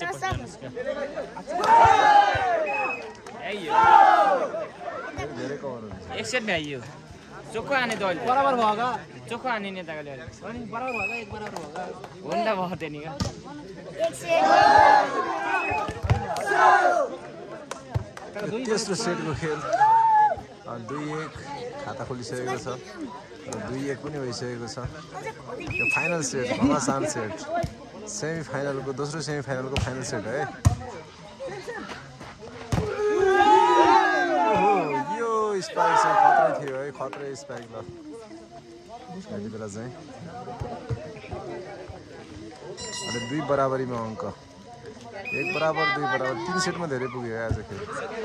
नीचे धेरै कभर हुन्छ एक सेट भ्याइयो चोखो आने त अहिले बराबर भयो का चोखो आने नेताको अहिले अनि बराबर भयो का एक बराबर भयो का हुन त भयो त्यही नि का तेस्रो सेटको खेल 2-1 खाता खोलिसकेको छ 2-1 पनि भइसकेको छ यो फाइनल सेट घमासान सेट सेमी फाइनलको दोस्रो सेमी फाइनलको फाइनल सेट है यो स्पाइक चाहिँ खतरै थियो है खतरै स्पाइक ल यति बेला चाहिँ अनि 2 बराबरीमा अङ्क 1 बराबर 2 बराबर 3 सेटमा धेरै पुग्यो आज खेल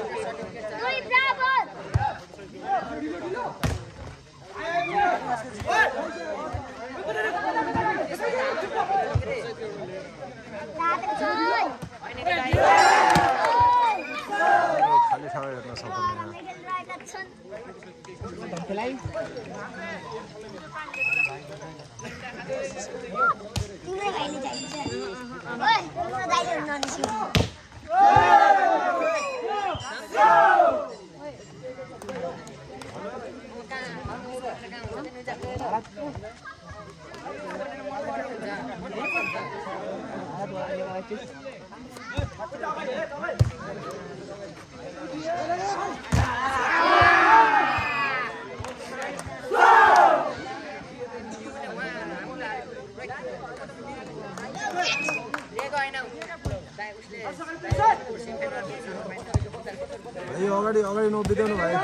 खाली ठाउँ हेर्न सक्दैन यो अगाडि अगाडि नबिताउनु भयो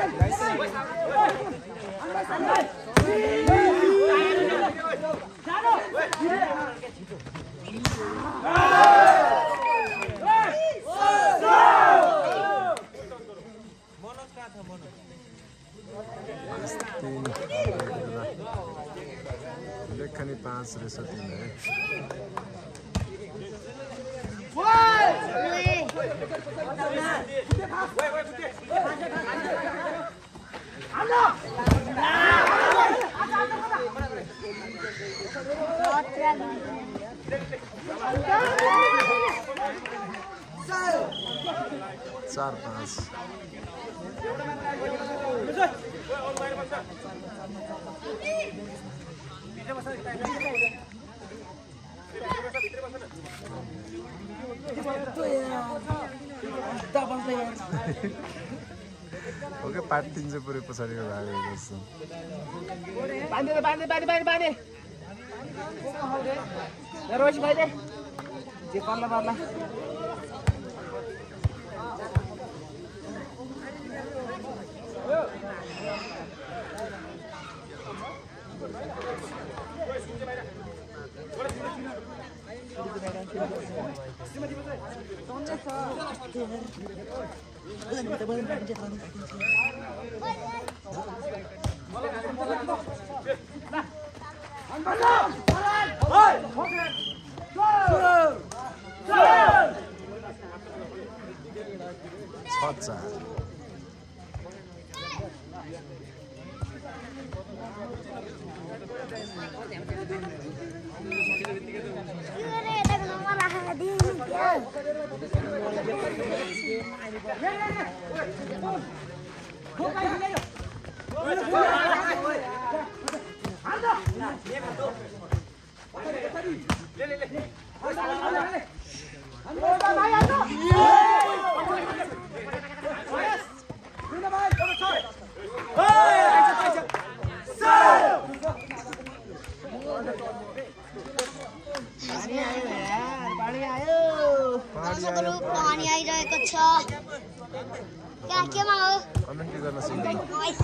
लेखनी 5 रहेछ 3 है चार 5 ओके पार्ट 3 चाहिँ पुरै पछाडिको भागेको जस्तो बाँधे रोज भाइले जे पर्ला पर्ला पानी आइरहेको छ केमा हो कमेन्ट गर्न सिक्नु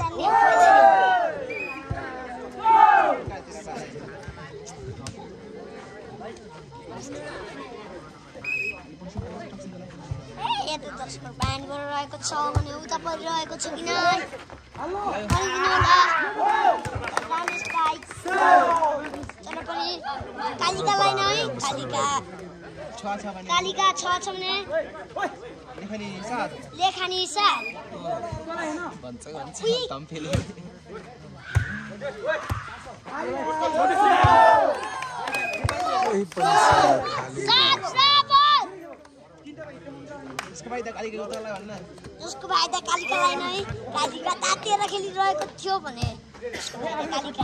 यता जसको पानी परिरहेको छ भने उता परिरहेको छ किन चलो पनि कालिकालाई नै कालिका छ भने लेखनी साथ भन्छ तम्फेले यसको भाइ त कालीका उतालाई भन्न जसको भाइ त कालिकालाई नै कालिका तातेर खेलिरहेको थियो भने उसको भाइ त कालिका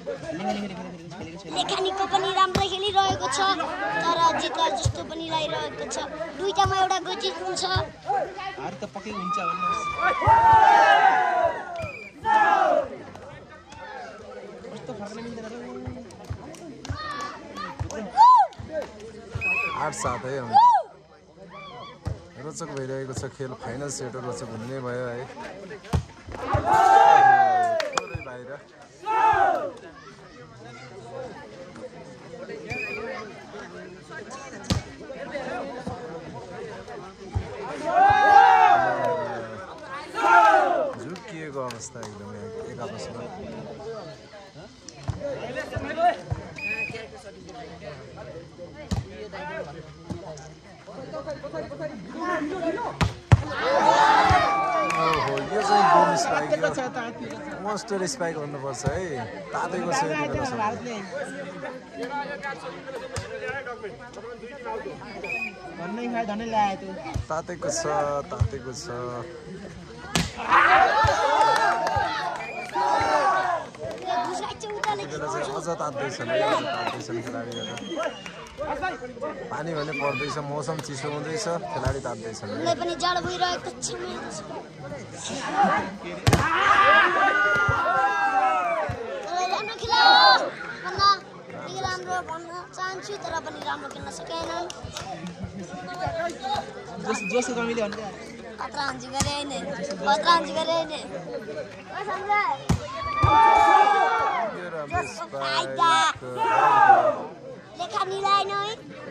लेखानीको पनि राम्रै खेलिरहेको छ तर जितलाल जस्तो पनि लागिरहेको छ दुईटामा एउटा गजित हुन्छ हार त पक्कै हुन्छ भन्नुहोस् कस्तो फर्कन मिल्दैन र 8-7 है रोचक भइरहेको छ खेल फाइनल सेट रोचक हुने नै भयो है बाहिर झुकिएको अवस्था एकदमै एक आपसमा यो चाहिँ गोल स्पाइक मस्टर स्पाइक भन्नुपर्छ है तातेको छ भन्नै खाए धनै ल्याए त्यो तातेको छ अझ तात्दैछन् खेलाडीहरू पानी भने पर्दैछ मौसम चिसो हुँदैछ खेलाडी तात्दैछन् उनलाई पनि जाडो भइरहेको छ राम्रो खेला राम्रो भन्न चाहन्छु तर पनि राम्रो खेल्न सकेनन् जोस कमीले भन्छ खतरा हान्छु गरे हैन लेखानीलाई नै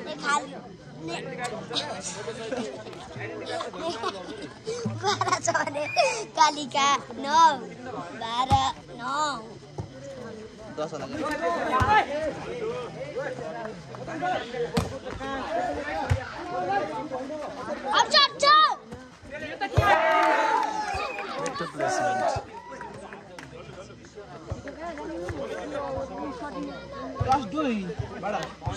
बाह्र छ भने कालिका 9-12-9 10 होला Last duy, bada.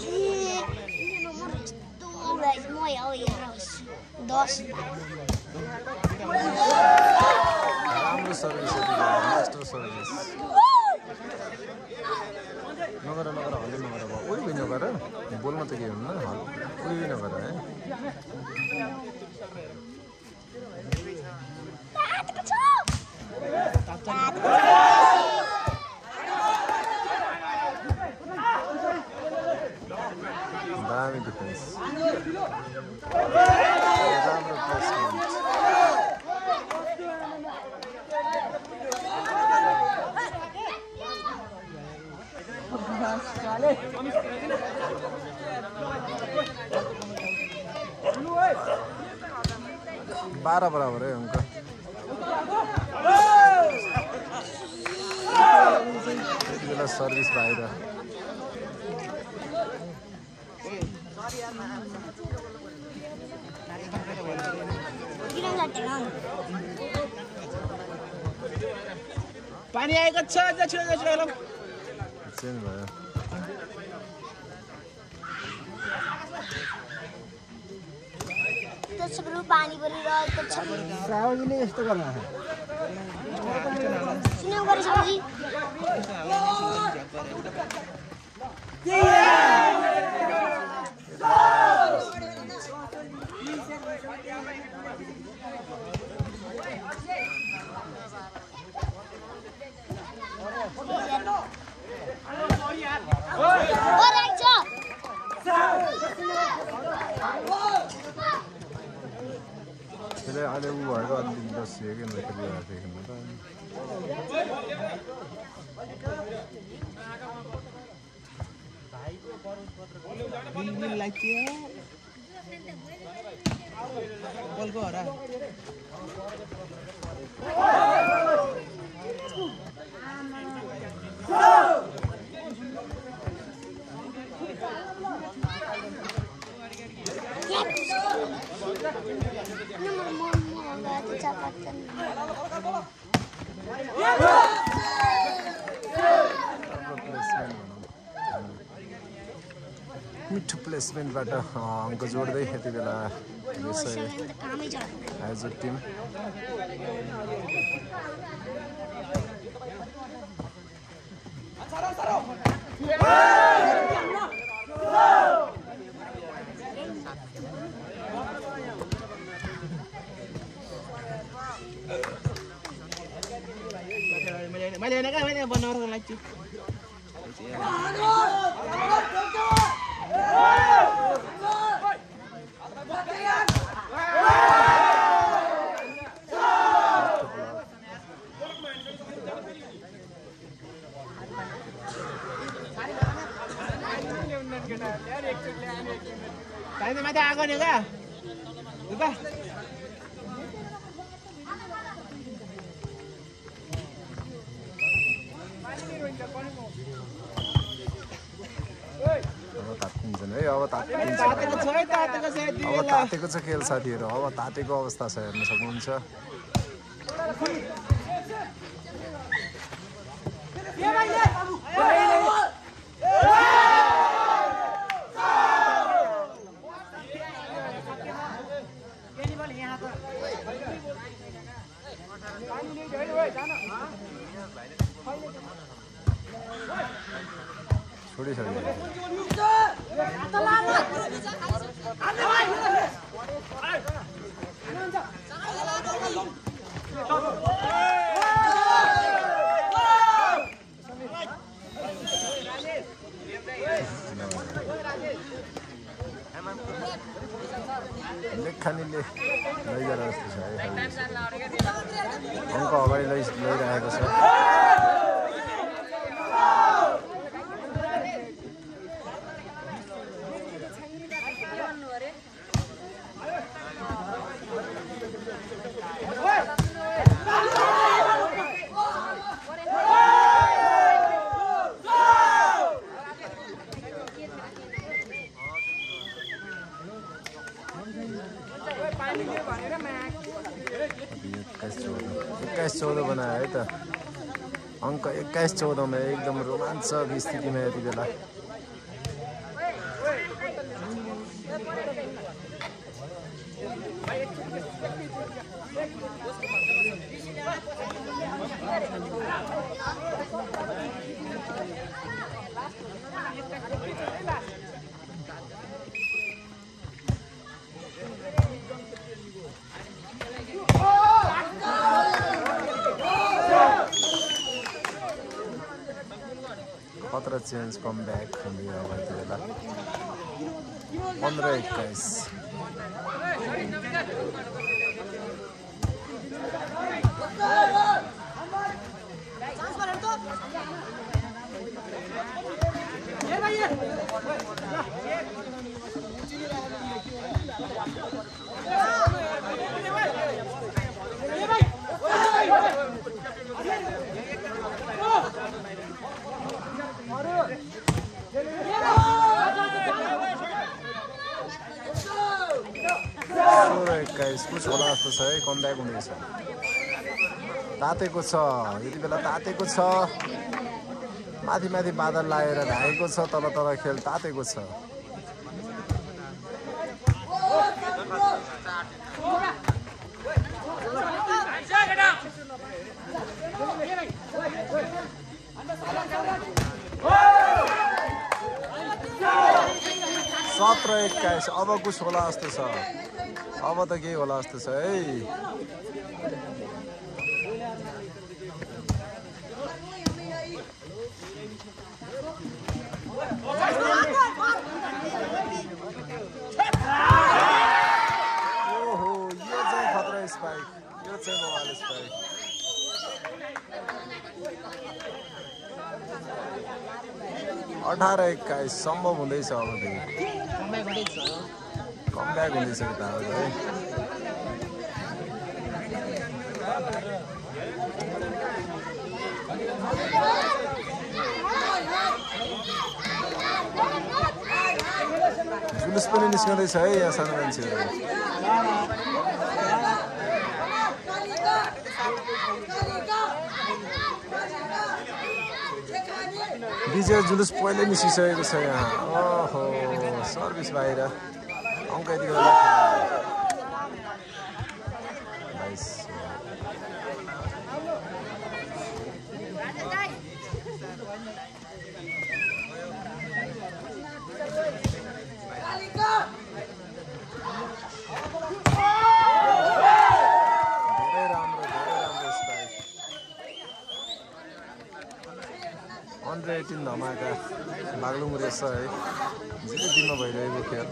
राम्रो सर्भिस मास्टर सर्भिस नगर हल्दै नगर अब उही नगर बोल्न त के हुन्न उही नगर है दामी डिफेन्स राम्रो प्लेसमेन्ट बाह्र बराबर है अंक यति बेला सर्भिस बाहिर पानी आएको छ चेन्ज भयो दर्शकहरू पानी परिरहेको छ साउजीले यस्तो गर्न सुन्नु गरे साउजी अहिले ऊ भएको अलिक बसियो कि खेलिरहेको थिएँ बिल लाग्थ्यो बोलको हरा मिठो प्लेसमेन्टबाट अङ्क जोड्दै यति बेला आयोजक टिम मैले बनाउनको लागि Kayaknya mati aku nih kak, lupa. अब तातेको छ खेल साथीहरू अब तातेको अवस्था छ हेर्न सक्नुहुन्छ लेखानीले लैजान जस्तो छ अङ्क अगाडि लैरहेको छ बनायो है त अङ्क 21-14 मा एकदम रोमाञ्चक स्थितिमा यति बेला खतरा चेन्ज कम ब्याक हुँदै अब यति बेला 15-21 कुछ होला जस्तो छ है कम ब्याक हुनेछ तातेको छ यति बेला तातेको छ माथि माथि बादल लागेर ढाकेको छ तल तल खेल तातेको छ 17-21 अब कुछ होला जस्तो छ अब त केही होला जस्तो छ है ओहो यो चाहिँ खतरा स्पाइक यो चाहिँ मोबाइल स्पाइक 18-21 सम्भव हुँदैछ अब कमब्याक हुँदैछ त है जुलुस पनि निस्कँदैछ है यहाँ सानो मान्छेहरू विजय जुलुस पहिले निस्किसकेको छ यहाँ ओहो सर्भिस बाहिर अङ्क यति बेला धमाका बागलुङ रहेछ है जिरो टिममा भइरहेको खेल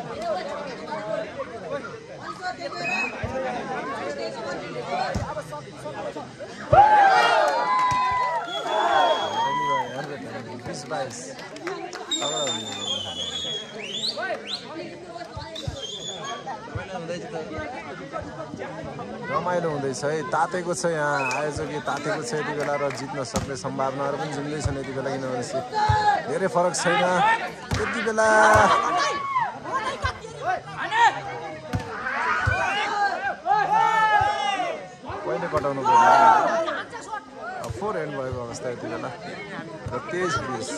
रमाइलो हुँदैछ है तातेको छ यहाँ आयोजकले तातेको छ यति बेला र जित्न सक्ने सम्भावनाहरू पनि जुम्दैछन् यति बेला किनभने धेरै फरक छैन यति बेला पहिले कटाउनु पर्यो 4 एन्ड भएको अवस्था यति बेला र तेज क्रिस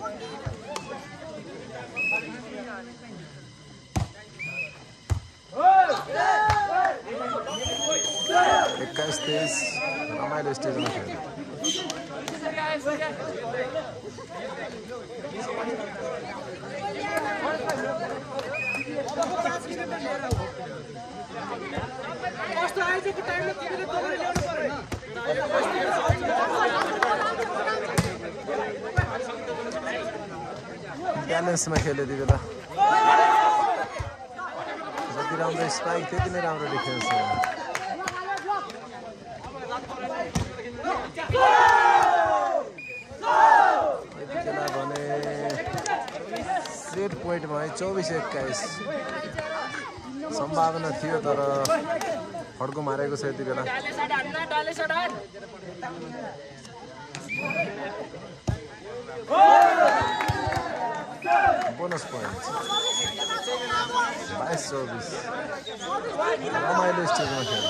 21-23 रमाइलो स्टेजमा खेल ब्यालेन्समा खेल यति बेला जति राम्रो स्पाइक त्यति नै राम्रो डिफेन्स यतिखेर भने सेट पोइन्टमा 24-21 सम्भावना थियो तर फड्को मारेको छ यति बेला बोनस पोइन्ट 22-24 रमाइलो स्टेजमा खेल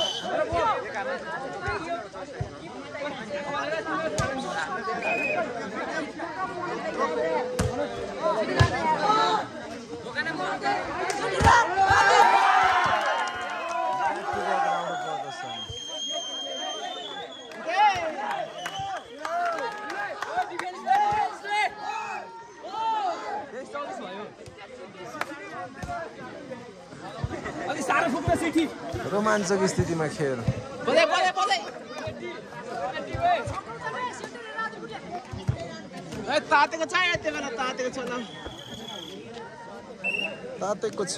रोमाञ्चक स्थितिमा खेल तातेको छ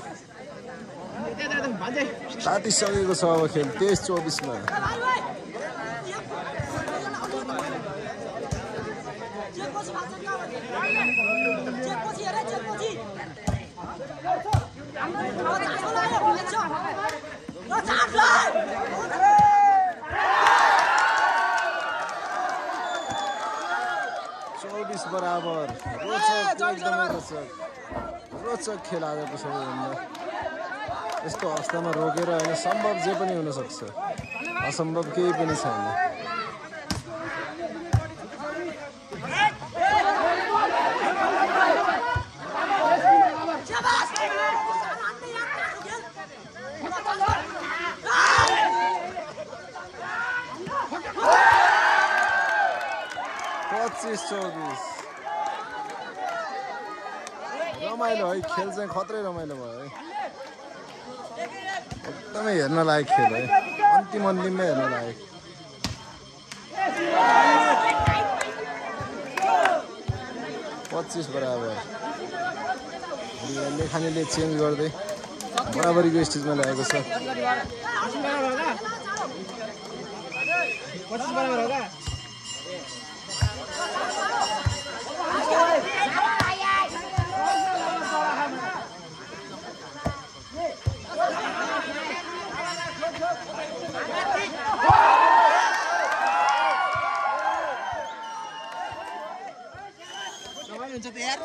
तातिसकेको छ अब खेल 23-24 मा बराबर रोचक खेल आजको सबैभन्दा यस्तो अवस्थामा रोकेर होइन सम्भव जे पनि हुन सक्छ असम्भव केही पनि छैन रमाइलो है खेल चाहिँ खत्रै रमाइलो भयो है एकदमै हेर्न लायक खेल है अन्तिममै हेर्न लायक 25 बराबर लेखानीले चेन्ज गर्दै बराबरीको स्टेजमा ल्याएको छ तयार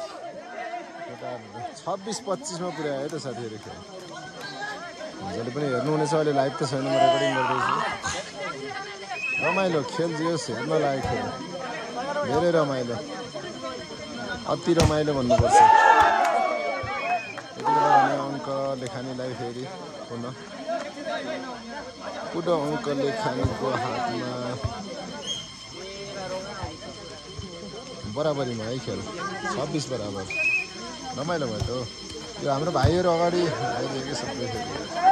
26-25 मा पुर्यायो त साथीहरु खेल जसले पनि हेर्नुहुनेछ अहिले लाइभ त छैन म रेकर्डिङ गर्दैछु रमाइलो खेल जियोस् हेर्न लायक खेल धेरै रमाइलो अति रमाइलो भन्नुपर्छ यति बेला भने अङ्क लेखानीलाई फेरि पुनः अङ्क लेखानीको हातमा बराबरीमा है खेल 26 बराबर रमाइलो भयो त हो यो हाम्रो भाइहरू अगाडि आइदिएकै सबै फेरि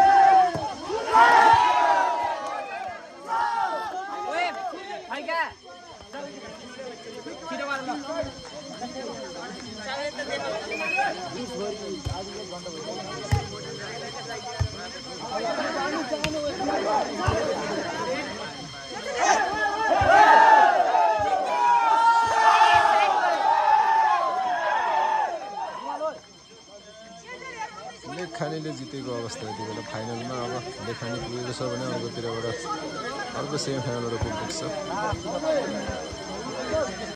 लेखानीले जितेको अवस्था यति बेला फाइनलमा अब लेखानी पुगेको छ भने अर्कोतिरबाट अर्को सेमी फाइनलबाट पुग्दैछ